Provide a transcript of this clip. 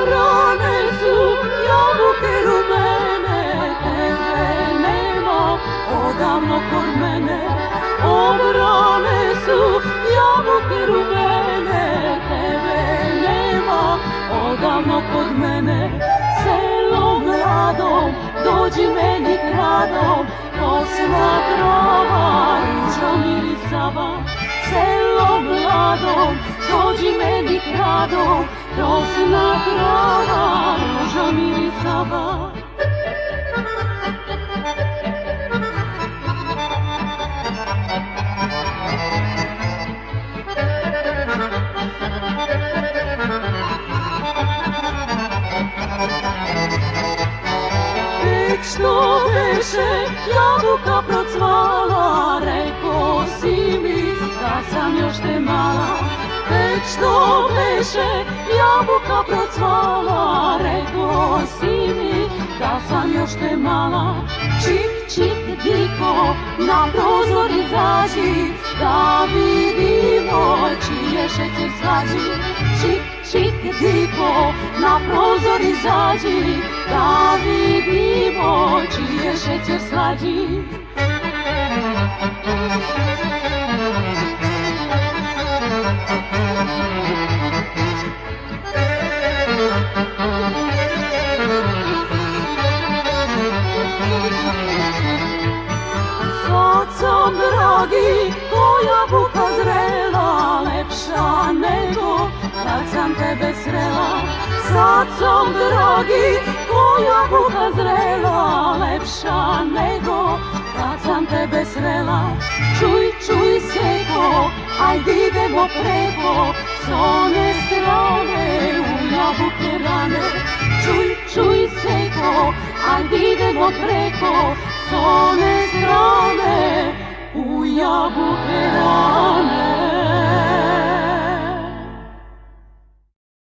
Obrane su jabuke rumene, tebe nema odavno kod mene. Obrane su jabuke rumene, tebe nema odavno kod mene. Selom mladom, dođi meni gradom, rosna trava, ruža mirisava. Selom mladom, dođi meni gradom, rosna trava, ruža mirisava. Što beše jabuka procvala, reko si mi da sam još te mala. Tek što beše jabuka procvala, reko si mi da sam još te mala. Čik, čik, diko, na prozor izađi, da vidimo čije šećer slađi. Čik, čik, diko, na prozor izađi, da vidimo čije šećer slađi. Sad sam, dragi, ko jabuka zrela, lepša nego kad sam tebe srela. Sad sam, dragi, ko jabuka zrela, lepša nego kad sam tebe srela. Čuj, čuj seko, ajde idemo preko, s one strane u jabuke rane. Čuj, čuj seko, ajde idemo preko, s one strane u jabuke rane.